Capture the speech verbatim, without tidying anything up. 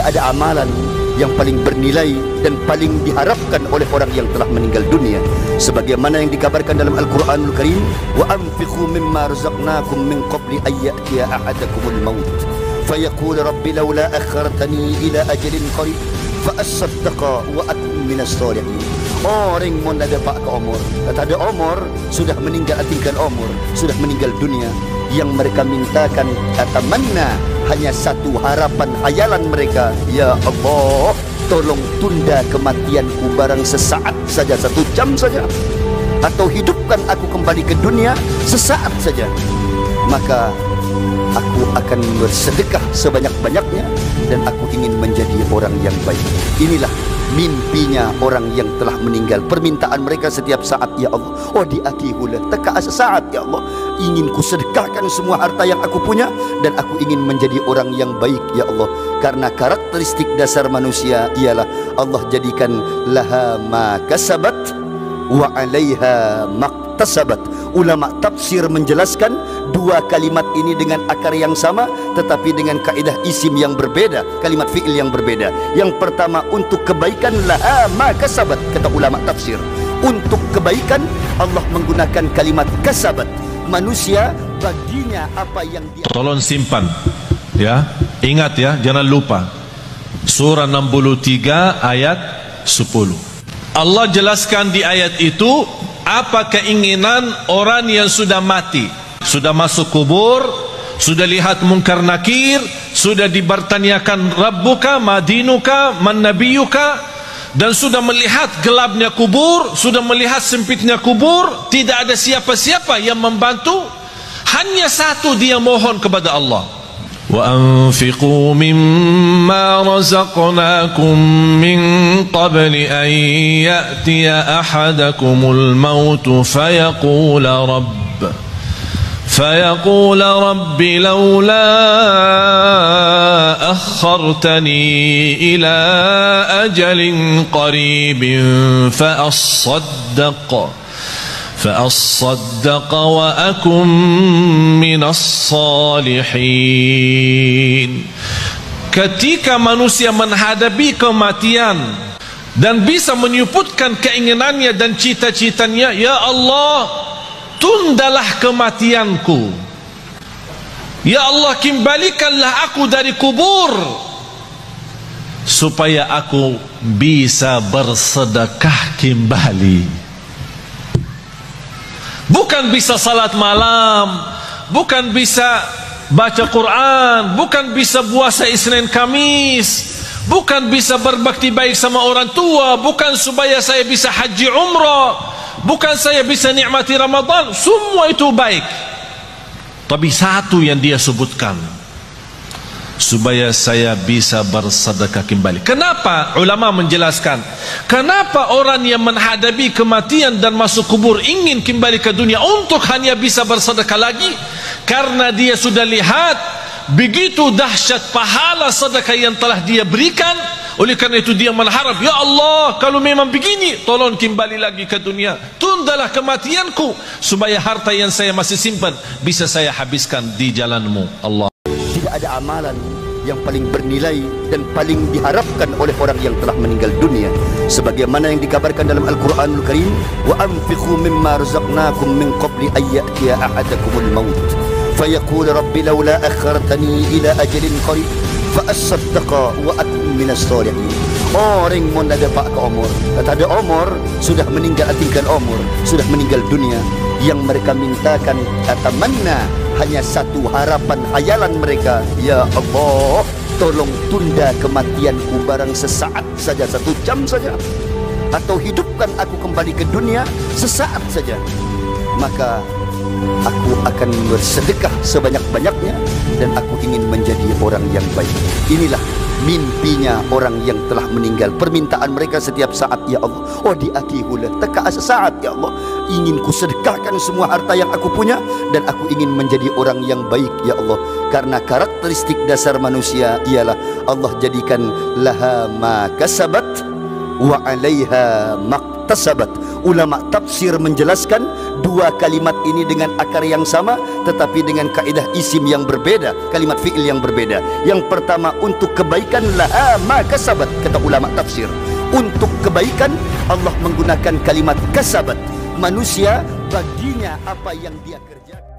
Tidak ada amalan yang paling bernilai dan paling diharapkan oleh orang yang telah meninggal dunia, sebagaimana yang dikabarkan dalam Al-Quranul Karim, wa anfiqu mimma razaqnakum min qabli an ya'tiya ahadakumul maut fayaqul rabbi laula akhartani ila ajalin qarib fa asaddaqa wa akun minas salihin. Orang mun ada pak ke umur, tak ada umur, sudah meninggal, tinggal umur, sudah meninggal dunia. Yang mereka mintakan atamanna, hanya satu harapan hayalan mereka, ya Allah, tolong tunda kematianku barang sesaat saja, satu jam saja, atau hidupkan aku kembali ke dunia sesaat saja, maka aku akan bersedekah sebanyak-banyaknya dan aku ingin menjadi orang yang baik. Inilah mimpinya orang yang telah meninggal. Permintaan mereka setiap saat, ya Allah, oh di akhirulah teka sesaat, ya Allah, ingin ku sedekahkan semua harta yang aku punya dan aku ingin menjadi orang yang baik, ya Allah. Karena karakteristik dasar manusia ialah Allah jadikan laha ma kasabat wa alaiha maktasabat. Ulama tafsir menjelaskan dua kalimat ini dengan akar yang sama tetapi dengan kaidah isim yang berbeda, kalimat fi'il yang berbeda. Yang pertama untuk kebaikan laha ma kasabat, kata ulama tafsir. Untuk kebaikan Allah menggunakan kalimat kasabat. Manusia baginya apa yang dia... Tolong simpan, ya, ingat ya, jangan lupa surah enam puluh tiga ayat sepuluh. Allah jelaskan di ayat itu apa keinginan orang yang sudah mati, sudah masuk kubur, sudah lihat mungkar nakir, sudah dibertanyakan Rabbuka, madinuka, man nabiyuka, dan sudah melihat gelapnya kubur, sudah melihat sempitnya kubur, tidak ada siapa-siapa yang membantu, hanya satu dia mohon kepada Allah. وَأَنْفِقُوا مِمَّا رَزَقْنَاكُمْ مِنْ قَبْلِ أَنْ يَأْتِيَ أَحَدَكُمُ الْمَوْتُ فَيَقُولَ رَبِّ فَيَقُولَ رَبِّ لَوْلَا أَخَّرْتَنِي إِلَى أَجَلٍ قَرِيبٍ فَأَصَّدَّقَ فَأَصَّدَّقَ وَأَكُنْ مِنَ الصَّالِحِينَ. Ketika manusia menghadapi kematian dan bisa menyebutkan keinginannya dan cita-citanya, ya Allah, tundalah kematianku, ya Allah, kembalikanlah aku dari kubur supaya aku bisa bersedekah kembali. Bukan bisa salat malam, bukan bisa baca Quran, bukan bisa puasa Isnin Kamis, bukan bisa berbakti baik sama orang tua, bukan supaya saya bisa haji umrah, bukan saya bisa nikmati Ramadan. Semua itu baik, tapi satu yang dia sebutkan, supaya saya bisa bersedekah kembali. Kenapa? Ulama menjelaskan, kenapa orang yang menghadapi kematian dan masuk kubur ingin kembali ke dunia untuk hanya bisa bersedekah lagi? Karena dia sudah lihat begitu dahsyat pahala sedekah yang telah dia berikan. Oleh karena itu dia mengharap, ya Allah, kalau memang begini, tolong kembali lagi ke dunia, tundalah kematianku supaya harta yang saya masih simpan bisa saya habiskan di jalanmu, Allah. Tidak ada amalan yang paling bernilai dan paling diharapkan oleh orang yang telah meninggal dunia, sebagaimana yang dikabarkan dalam Al-Quranul Karim, wa anfiqu mimma razaqnakum min qabli an ya'tiya ahadakumul maut fayaqul rabbi laula akhartani ila ajalin qarib fa asaddaqa wa akun minas salihin. Orang mun ada pak ke umur, tak ada umur, sudah meninggal, tinggal umur, sudah meninggal dunia. Yang mereka mintakan atamanna, hanya satu harapan hayalan mereka, ya Allah, tolong tunda kematianku barang sesaat saja, satu jam saja, atau hidupkan aku kembali ke dunia sesaat saja, maka aku akan bersedekah sebanyak-banyaknya dan aku ingin menjadi orang yang baik. Inilah mimpinya orang yang telah meninggal. Permintaan mereka setiap saat, ya Allah, oh di akhirulah teka sesaat, ya Allah, ingin ku sedekahkan semua harta yang aku punya dan aku ingin menjadi orang yang baik, ya Allah. Karena karakteristik dasar manusia ialah Allah jadikan laha ma kasabat wa alaiha maktasabat. Ulama tafsir menjelaskan dua kalimat ini dengan akar yang sama tetapi dengan kaedah isim yang berbeda, kalimat fi'il yang berbeda. Yang pertama, untuk kebaikan laha ma kasabat, kata ulama tafsir. Untuk kebaikan Allah menggunakan kalimat kasabat. Manusia baginya apa yang dia kerjakan.